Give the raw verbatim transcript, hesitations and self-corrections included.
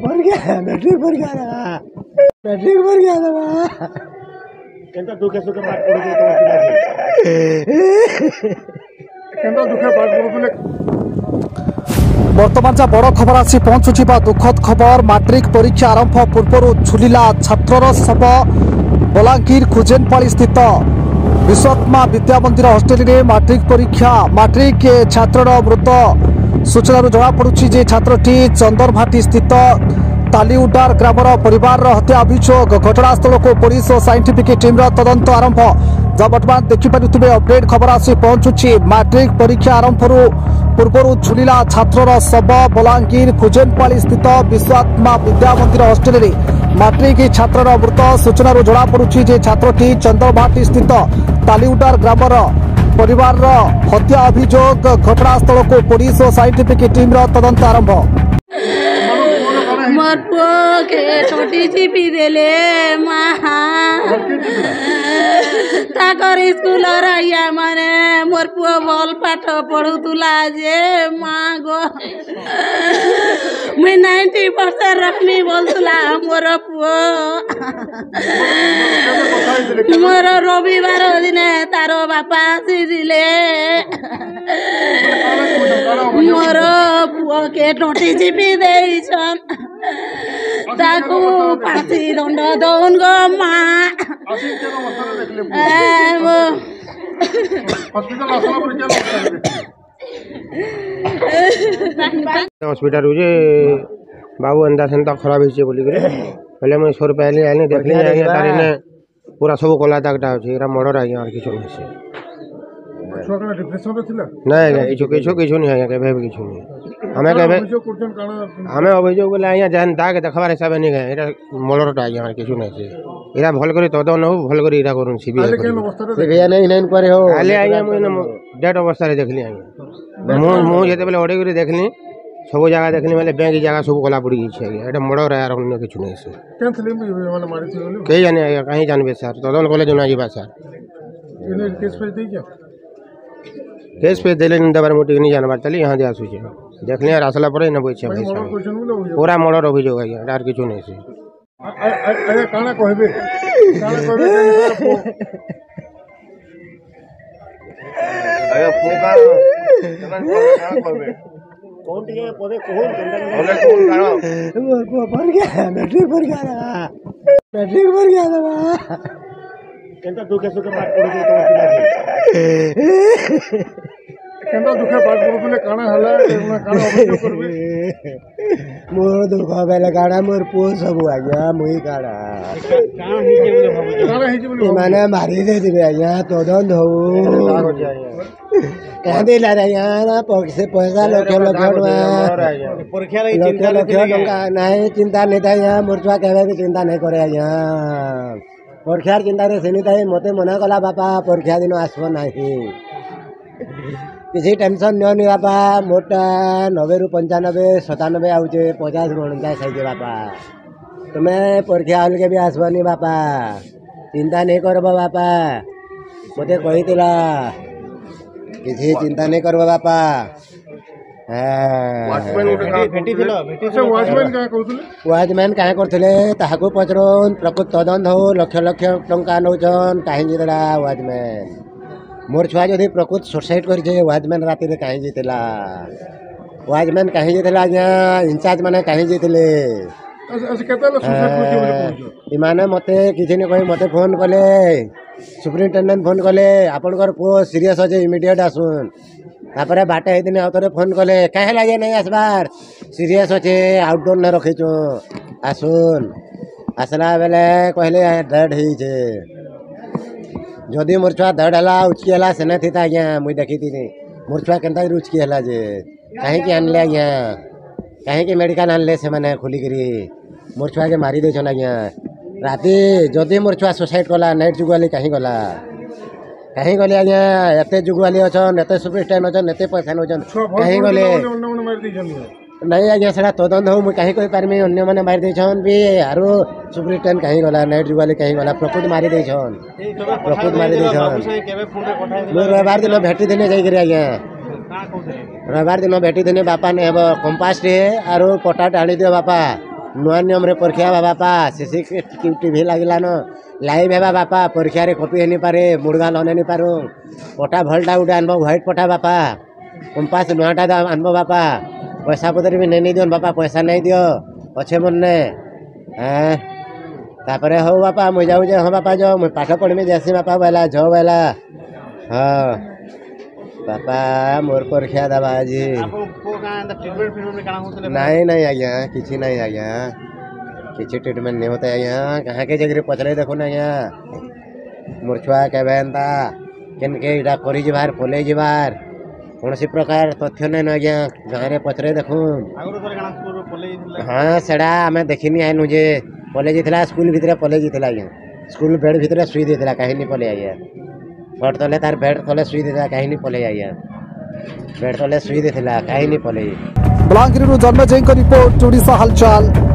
परीक्षा मैट्रिक परीक्षा देवा मैट्रिक परीक्षा देवा केंता दुखे सुखे पाठ पढुथि तो पिला केंता दुखे पाठ पढुथले। बर्तमान जा बड़ खबर आसी पहुंचुची दुखद खबर मैट्रिक परीक्षा आरंभ पूर्व झुलिला छात्रर शव बलांगीर खुजेनपाली स्थित विश्वात्मा विद्या मंदिर हॉस्टेल रे मैट्रिक परीक्षा मैट्रिक छात्रर मृत सूचना जमापड़ी जे छात्रटी चंदरभाटी स्थित तालीउडार ग्रामर परिवार हत्या अभियोग घटनास्थल को पुलिस और साइंटिफिक टीम तदंत आरंभ जब बर्तमान देखिपे अपडेट खबर आसी पहुंचुची मैट्रिक परीक्षा आरंभ पूर्व झुलिला छात्रर शव बलांगीर खुजेनपाली स्थित विश्वात्मा विद्या मंदिर हॉस्टेल रे मैट्रिक छात्रर मृत सूचना जमापड़ी जे छात्रटी चंदरभाटी स्थित तालीउडार ग्रामर परिवार हत्या अभियोग घटनास्थल को पुलिस और साइंटिफिक टीम तदंत आरंभ। मोर पुओ के छोटी चिपी देले ताकर स्कूल रहिया माने मोर पुओ भल पाठ पढ़ुला जे माँ गो मुई नाइन्टी परसेंट रखनी बोलतुला मोर पुओ मोर रविवार दिन तार बापा आसी दिले मोर पुओ के टोटी चिपी देइछन ताकू फांसी दंड दौन गो माँ हॉस्पिटल जे बाबू एंदा सेंता खराब होइछे बोली करे पहले मैं सौ रुपया ले आने देखली आगे तारे ने पूरा सब कोला दागटा होइछे एरा मर्डर आगे और किछु नहीं छै छोकरा डिप्रेशन में थिला नहीं किछु किछु किछु नहीं आगे केबे किछु नहीं हमें केबे हमें अभियोग बोले आया जान दाग देखबार हिसाब नहीं गए एरा मर्डरटा आगे और किछु नहीं छै एरा भल करी तद न हो भल करी एरा करूँ सीबीआई सीबीआई नहीं नहीं करे हो आले आया मुई डेट अवस्था रे देखली आगे मु मु जेते बेले ओडे करी देखली सब जगह देखली माने बैंक जगह सब गला पड़ी गई है एटा मर्डर यार अन्य किछु नहीं छै टेंथ ले माने मारी थी बोले के जाने आगे कहीं जानबे सर तदन कॉलेज ना जीबा सर इने केस पे दे क्या केस पे देले न दबार मोटी नहीं जानबार चली यहां दे आसु छै देखले रासला पड़े न बोइ छै भाई साहब पूरा मर्डर अभियोग है यार किछु नहीं छै अरे काना कहबे काना कहबे अरे फोका तमन काना कहबे कौन टिके पदे कोन बोले कोन काना मोर को पर गया मैट्रिक परीक्षा देवा मैट्रिक परीक्षा देवा केंता दुखे सुखे पाठ पढुथि तो पिला केंता दुखे पाठ पढुथले काना हला एना काना अभियोग करबे मोर दुख बेले काना मोर पुओ सब आ गया मुई काना काना हिजे बोले भाबु काना हिजे बोले माने मारी दे दिबे आया तदन हो कहदे ला रे यार पैसे पैसा लक्ष लक्ष परीक्षा लक्ष लक्ष टका नहीं चिंता नहीं था यहाँ मोर छुआ कहबे भी चिंता नहीं करे यहाँ परीक्षार चिंता रे सेनी थाई मते मना कला बापा परीक्षा दिन आसब नहीं किसी टेंशन नहीं नहीं बापा मोटा नब्बे रु पंचानबे सतानबे आउचे पचास गणता सही बापा तुम्हें परीक्षा हल के भी आसब नहीं बापा चिंता नहीं करब बापा मते कही किसी चिंता नहीं करब बापा वाचमैन क्या करते ताकू पचरन प्रकृत तदंत हो लक्ष लक्ष टंका नौचन कहीं जीतला वाचमैन मोर छुआ जदि प्रकृत सुसाइड कर वाचमैन राति रे कहीं जीतला वाचमैन कहीं जीतला आज्ञा इंचार्ज मैंने कहीं जीतले इमाने मते किसी ने कही मते फोन कले सुपरिटेडेंट फोन कले आपनकर पुओ सीरियस अच्छे इमिडिएट आसुन तापर बाटे दिन आउे फोन कले कहीं लगे नहीं आसबार सीरियस अच्छे आउटडोर न रखीचु आसुन आसला बेले कहले डेड होइछे जदि मोर छुआ डेड हला उचकी हला सेने थी आज्ञा मुई देखी थी मोर छुआ केनता उचकी हला जे कहीं आनले आज्ञा कहीं मेडिकल आनले से मैंने खोलिकी मोर छुआ के मारी देछन आज्ञा राति जदि मोर छुआ सुसाइड कला नाइट जुगुआली कहीं गला कहीं गले आज्ञा एते जुगुआली अच्छन एते सुपरिटेंडेंट अच्छन एते पैसा नौचन कहीं गले नहीं आज्ञा सेटा तदंत हो मुझे कहीं कही पारमी अन्य मैंने मारी देछन भी आरो सुपरिटेंडेंट कहीं गला नाइट जुगुआली कहीं गला प्रकृत मारी देछन प्रकृत मारी देछन मुझे रविवार दिन भेटी दिने जाइकरी आज्ञा रविवार दिन भेटी दिने बापा ने कंपास टे आरो पटा टाणी दियो बापा नुआ नियम रे परीक्षा हेबा बापा सीसी टीवी लागलान लाइव हेबा बापा परीक्षा रे कॉपी हेनी पारे मुर्गा लने नहीं पारू पटा भलटा उठे आनबो व्हाइट पटा बापा कंपास नुआटा आनबो बापा पैसा पत्र भी नहीं दियो बापा पैसा नहीं दियो अच्छे मन ने हैं तापरे हो बापा मुझे जाऊ जे हाँ बापा जो मुझे पाठ पढ़ी जैसी बापा बोला झ बोला हाँ बापा मोर परीक्षा दबा जी नहीं नहीं आज्ञा किसी नहीं आज्ञा किसी ट्रीटमेंट नहीं होता आज्ञा कहाँ के जगह पचरे देखो ना आज्ञा मोर छुआ के बेनता केन के इटा करी जिबार पले जिबार कौन सी प्रकार तथ्य नहीं आज्ञा गाँव रे पचरे देखूँ हाँ सेड़ा आम देखनी आई नुजे पले जाता स्कूल भितर पले जाता आज्ञा स्कूल बेड भितर शुई देता कहीं पले आज्ञा बेड तले तार बेड तले शुई देता कहीं पले आज्ञा बेड तले शुई देता कहीं पले बलांगीर जन्मजय रिपोर्ट ओडिशा हालचाल।